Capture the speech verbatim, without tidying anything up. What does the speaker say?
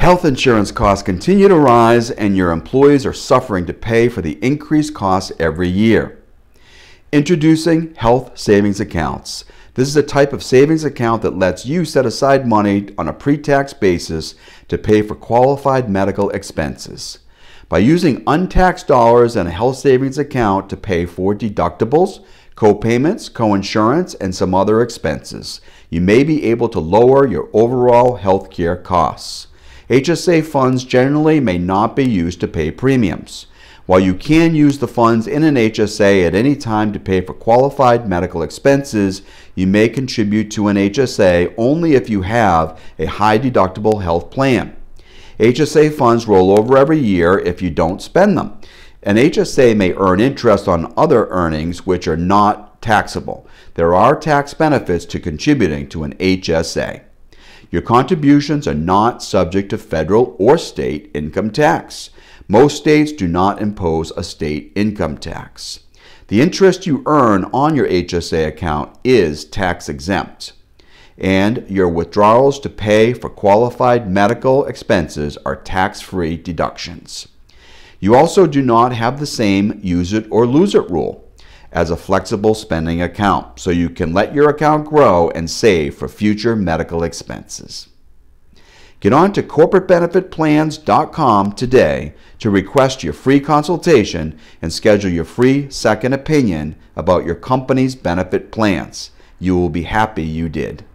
Health insurance costs continue to rise, and your employees are suffering to pay for the increased costs every year. Introducing health savings accounts. This is a type of savings account that lets you set aside money on a pre-tax basis to pay for qualified medical expenses. By using untaxed dollars in a health savings account to pay for deductibles, co-payments, co-insurance, and some other expenses, you may be able to lower your overall health care costs. H S A funds generally may not be used to pay premiums. While you can use the funds in an H S A at any time to pay for qualified medical expenses, you may contribute to an H S A only if you have a high deductible health plan. H S A funds roll over every year if you don't spend them. An H S A may earn interest on other earnings which are not taxable. There are tax benefits to contributing to an H S A. Your contributions are not subject to federal or state income tax. Most states do not impose a state income tax. The interest you earn on your H S A account is tax exempt, and your withdrawals to pay for qualified medical expenses are tax-free deductions. You also do not have the same use it or lose it rule as a flexible spending account, so you can let your account grow and save for future medical expenses. Get on to corporate benefit plans dot com today to request your free consultation and schedule your free second opinion about your company's benefit plans. You will be happy you did.